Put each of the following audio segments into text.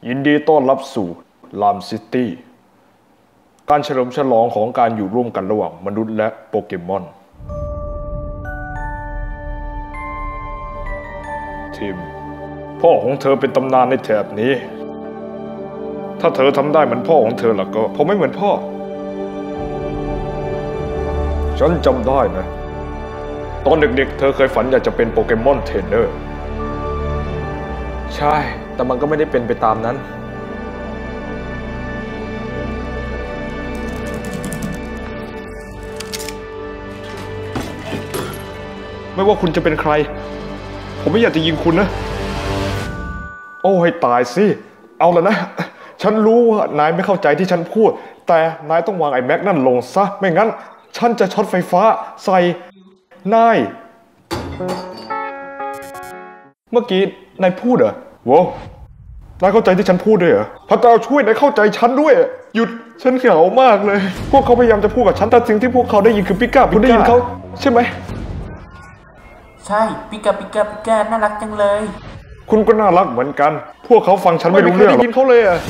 ยินดีต้อนรับสู่ลามซิตี้การเฉลิมฉลองของการอยู่ร่วมกันระหว่างมนุษย์และโปเกมอนทิมพ่อของเธอเป็นตำนานในแถบนี้ถ้าเธอทำได้เหมือนพ่อของเธอแล้วก็ผมไม่เหมือนพ่อฉันจำได้นะตอนเด็กๆเธอเคยฝันอยากจะเป็นโปเกมอนเทรนเนอร์ใช่แต่มันก็ไม่ได้เป็นไปตามนั้นไม่ว่าคุณจะเป็นใครผมไม่อยากจะยิงคุณนะโอ้ให้ตายสิเอาละนะฉันรู้ว่านายไม่เข้าใจที่ฉันพูดแต่นายต้องวางไอ้แม็กนั่นลงซะไม่งั้นฉันจะช็อตไฟฟ้าใส่นายเมื่อกี้นายพูดเหรอโว้นายเข้าใจที่ฉันพูดด้วยเหรอพระเจ้าช่วยนายเข้าใจฉันด้วยหยุดฉันเหงามากเลยพวกเขาพยายามจะพูดกับฉันแต่สิ่งที่พวกเขาได้ยินคือปิก้าคุณได้ยินเขาใช่ไหมใช่ปิก้าน่ารักจังเลยคุณก็น่ารักเหมือนกันพวกเขาฟังฉันไม่รู้เรื่องได้ยินเขาเลยอ่ะ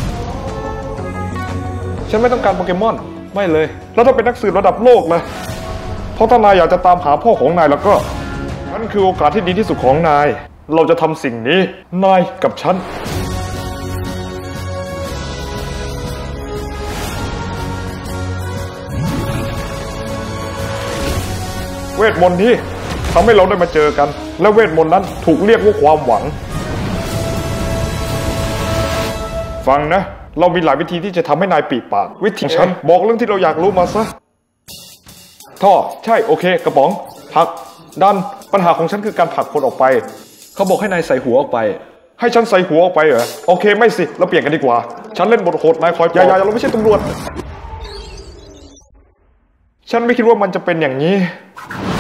ฉันไม่ต้องการโปเกมอนไม่เลยแล้วถ้าเป็นนักสืบระดับโลกนะเพราะถ้านายอยากจะตามหาพ่อของนายแล้วก็นั่นคือโอกาสที่ดีที่สุดของนายเราจะทำสิ่งนี้นายกับฉันเวทมนต์นี้ทำให้เราได้มาเจอกันและเวทมนต์นั้นถูกเรียกว่าความหวังฟังนะเรามีหลายวิธีที่จะทำให้นายปีปากวิธีฉันบอกเรื่องที่เราอยากรู้มาซะท่อใช่โอเคกระป๋องผักดันปัญหาของฉันคือการผลักคนออกไปเขาบอกให้นายใส่หัวออกไปให้ฉันใส่หัวออกไปเหรอโอเคไม่สิเราเปลี่ยนกันดีกว่าฉันเล่นบทโหดนายคอยอย่าเราไม่ใช่ตำรวจฉันไม่คิดว่ามันจะเป็นอย่างนี้